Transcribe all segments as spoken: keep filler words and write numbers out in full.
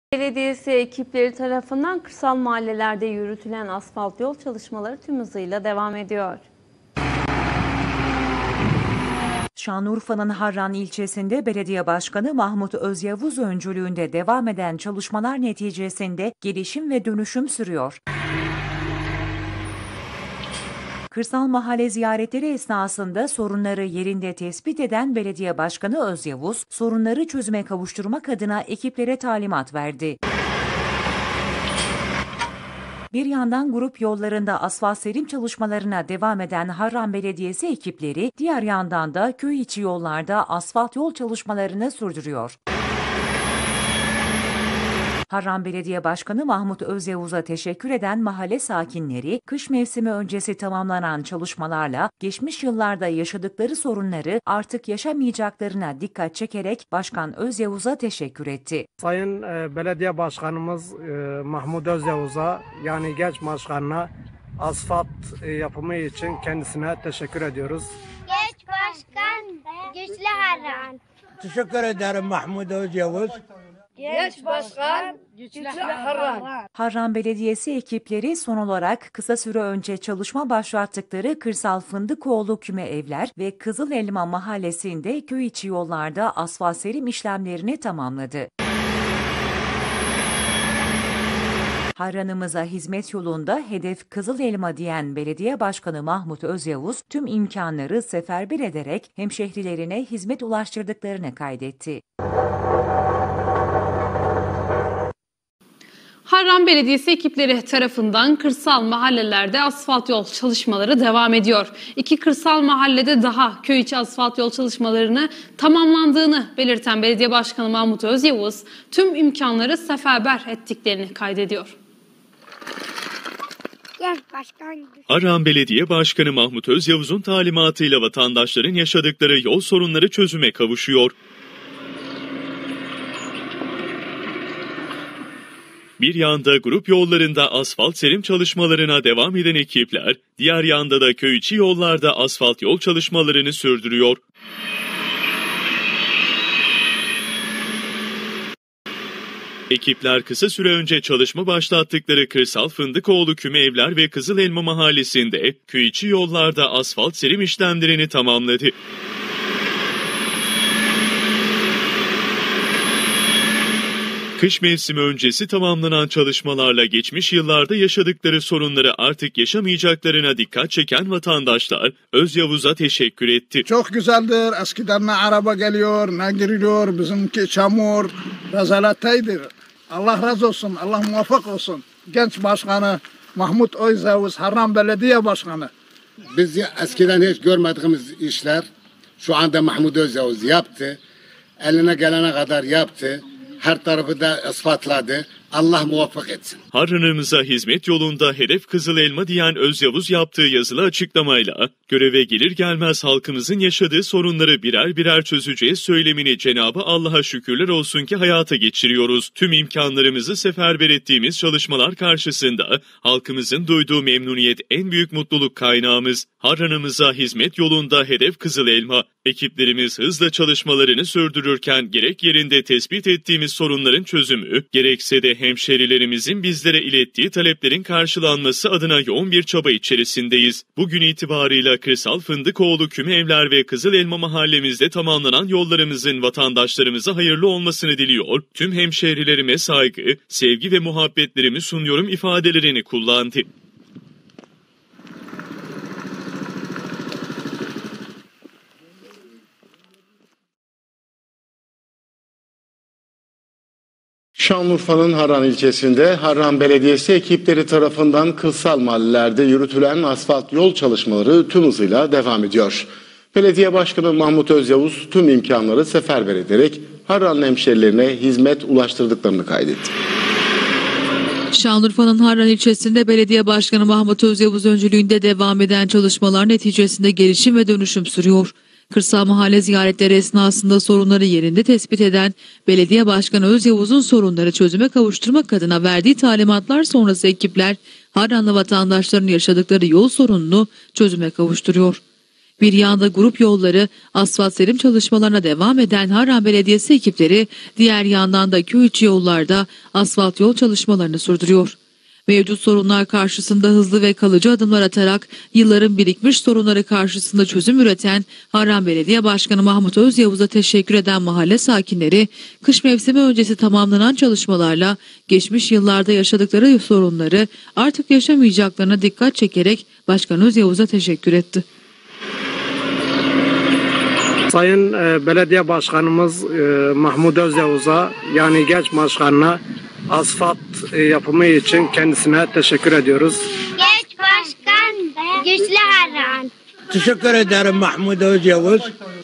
Belediyesi ekipleri tarafından kırsal mahallelerde yürütülen asfalt yol çalışmaları tüm hızıyla devam ediyor. Şanlıurfa'nın Harran ilçesinde Belediye Başkanı Mahmut Özyavuz öncülüğünde devam eden çalışmalar neticesinde gelişim ve dönüşüm sürüyor. Kırsal mahalle ziyaretleri esnasında sorunları yerinde tespit eden Belediye Başkanı Özyavuz, sorunları çözüme kavuşturmak adına ekiplere talimat verdi. Bir yandan grup yollarında asfalt serim çalışmalarına devam eden Harran Belediyesi ekipleri, diğer yandan da köy içi yollarda asfalt yol çalışmalarını sürdürüyor. Harran Belediye Başkanı Mahmut Özyavuz'a teşekkür eden mahalle sakinleri, kış mevsimi öncesi tamamlanan çalışmalarla geçmiş yıllarda yaşadıkları sorunları artık yaşamayacaklarına dikkat çekerek Başkan Özyavuz'a teşekkür etti. Sayın e, Belediye Başkanımız e, Mahmut Özyavuz'a, yani genç başkanına asfalt e, yapımı için kendisine teşekkür ediyoruz. Genç başkan, güçlü Harran. Teşekkür ederim Mahmut Özyavuz. Genç başkan, güçlü Harran. Harran Belediyesi ekipleri son olarak kısa süre önce çalışma başlattıkları Kırsal Fındıkoğlu Küme Evler ve Kızıl Elma mahallesinde köy içi yollarda asfalt serim işlemlerini tamamladı. Harran'ımıza hizmet yolunda hedef Kızıl Elma diyen Belediye Başkanı Mahmut Özyavuz tüm imkanları seferber ederek hemşehrilerine hizmet ulaştırdıklarını kaydetti. Harran Belediyesi ekipleri tarafından kırsal mahallelerde asfalt yol çalışmaları devam ediyor. İki kırsal mahallede daha köy içi asfalt yol çalışmalarını tamamlandığını belirten Belediye Başkanı Mahmut Özyavuz tüm imkanları seferber ettiklerini kaydediyor. Harran Belediye Başkanı Mahmut Özyavuz'un talimatıyla vatandaşların yaşadıkları yol sorunları çözüme kavuşuyor. Bir yanda grup yollarında asfalt serim çalışmalarına devam eden ekipler, diğer yanda da köy içi yollarda asfalt yol çalışmalarını sürdürüyor. Ekipler kısa süre önce çalışma başlattıkları Kırsal Fındıkoğlu Küme Evler ve Kızıl Elma mahallesinde köy içi yollarda asfalt serim işlemlerini tamamladı. Kış mevsimi öncesi tamamlanan çalışmalarla geçmiş yıllarda yaşadıkları sorunları artık yaşamayacaklarına dikkat çeken vatandaşlar Özyavuz'a teşekkür etti. Çok güzeldir. Eskiden ne araba geliyor, ne giriyor. Bizimki çamur, rezaletteydir. Allah razı olsun, Allah muvaffak olsun. Genç başkanı Mahmut Özyavuz, Harran Belediye Başkanı. Biz eskiden hiç görmediğimiz işler şu anda Mahmut Özyavuz yaptı. Eline gelene kadar yaptı. Her tarafı da ispatladı. Allah muvaffak etsin. Harran'ımıza hizmet yolunda hedef Kızıl Elma diyen Özyavuz yaptığı yazılı açıklamayla göreve gelir gelmez halkımızın yaşadığı sorunları birer birer çözeceğiz söylemini Cenab-ı Allah'a şükürler olsun ki hayata geçiriyoruz. Tüm imkanlarımızı seferber ettiğimiz çalışmalar karşısında halkımızın duyduğu memnuniyet en büyük mutluluk kaynağımız. Harran'ımıza hizmet yolunda hedef Kızıl Elma. Ekiplerimiz hızla çalışmalarını sürdürürken gerek yerinde tespit ettiğimiz sorunların çözümü, gerekse de hemşerilerimizin bizlere ilettiği taleplerin karşılanması adına yoğun bir çaba içerisindeyiz. Bugün itibarıyla Kırsal Fındıkoğlu Küme Evler ve Kızıl Elma mahallemizde tamamlanan yollarımızın vatandaşlarımıza hayırlı olmasını diliyor. Tüm hemşerilerime saygı, sevgi ve muhabbetlerimi sunuyorum ifadelerini kullandı. Şanlıurfa'nın Harran ilçesinde Harran Belediyesi ekipleri tarafından kırsal mahallelerde yürütülen asfalt yol çalışmaları tüm hızıyla devam ediyor. Belediye Başkanı Mahmut Özyavuz tüm imkanları seferber ederek Harranlı hemşerilerine hizmet ulaştırdıklarını kaydetti. Şanlıurfa'nın Harran ilçesinde Belediye Başkanı Mahmut Özyavuz öncülüğünde devam eden çalışmalar neticesinde gelişim ve dönüşüm sürüyor. Kırsal mahalle ziyaretleri esnasında sorunları yerinde tespit eden Belediye Başkanı Özyavuz'un sorunları çözüme kavuşturmak adına verdiği talimatlar sonrası ekipler Harranlı vatandaşların yaşadıkları yol sorununu çözüme kavuşturuyor. Bir yanda grup yolları, asfalt serim çalışmalarına devam eden Harran Belediyesi ekipleri, diğer yandan da köy içi yollarda asfalt yol çalışmalarını sürdürüyor. Mevcut sorunlar karşısında hızlı ve kalıcı adımlar atarak yılların birikmiş sorunları karşısında çözüm üreten Harran Belediye Başkanı Mahmut Özyavuz'a teşekkür eden mahalle sakinleri, kış mevsimi öncesi tamamlanan çalışmalarla geçmiş yıllarda yaşadıkları sorunları artık yaşamayacaklarına dikkat çekerek Başkan Özyavuz'a teşekkür etti. Sayın e, Belediye Başkanımız e, Mahmut Özyavuz'a, yani genç başkanına asfalt e, yapımı için kendisine teşekkür ediyoruz. Genç başkan, güçlü Harran. Teşekkür ederim Mahmut Özyavuz.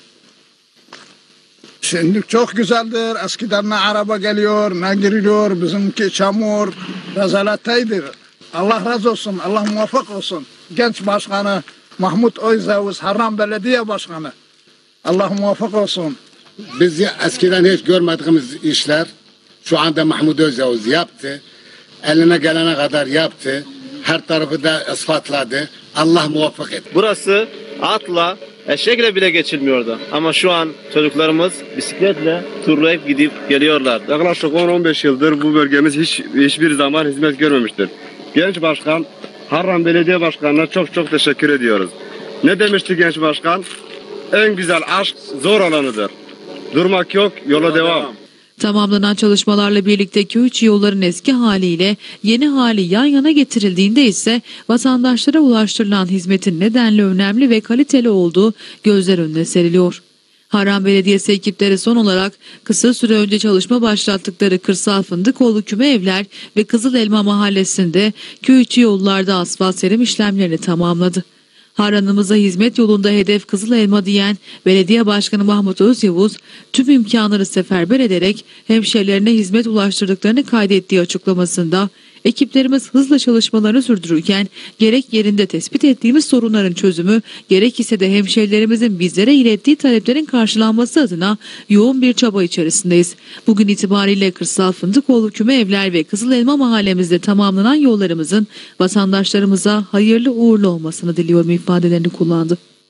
Şimdi çok güzeldir. Eskiden ne araba geliyor, ne giriyor. Bizimki çamur, rezaletteydi. Allah razı olsun, Allah muvaffak olsun. Genç başkanı Mahmut Özyavuz, Harran Belediye Başkanı. Allah muvaffak olsun. Biz eskiden hiç görmediğimiz işler şu anda Mahmut Özyavuz yaptı. Eline gelene kadar yaptı. Her tarafı da ispatladı. Allah muvaffak etti. Burası atla, eşekle bile geçilmiyordu. Ama şu an çocuklarımız bisikletle turlayıp gidip geliyorlar. Yaklaşık on on beş yıldır bu bölgemiz hiç hiçbir zaman hizmet görmemiştir. Genç Başkan, Harran Belediye Başkanı'na çok çok teşekkür ediyoruz. Ne demişti Genç Başkan? En güzel aşk zor olanıdır. Durmak yok, yola, yola devam. devam. Tamamlanan çalışmalarla birlikte köy içi yolların eski haliyle yeni hali yan yana getirildiğinde ise vatandaşlara ulaştırılan hizmetin nedenli önemli ve kaliteli olduğu gözler önüne seriliyor. Harran Belediyesi ekipleri son olarak kısa süre önce çalışma başlattıkları Kırsal Fındıkoğlu Küme Evler ve Kızıl Elma Mahallesi'nde köy içi yollarda asfalt serim işlemlerini tamamladı. Harran'ımıza hizmet yolunda hedef Kızıl Elma diyen Belediye Başkanı Mahmut Özyavuz tüm imkanları seferber ederek hemşehrilerine hizmet ulaştırdıklarını kaydettiği açıklamasında ekiplerimiz hızla çalışmalarını sürdürürken gerek yerinde tespit ettiğimiz sorunların çözümü gerekse de hemşehrilerimizin bizlere ilettiği taleplerin karşılanması adına yoğun bir çaba içerisindeyiz. Bugün itibariyle Kırsal Fındıkoğlu Küme Evler ve Kızıl Elma mahallemizde tamamlanan yollarımızın vatandaşlarımıza hayırlı uğurlu olmasını diliyorum ifadelerini kullandı.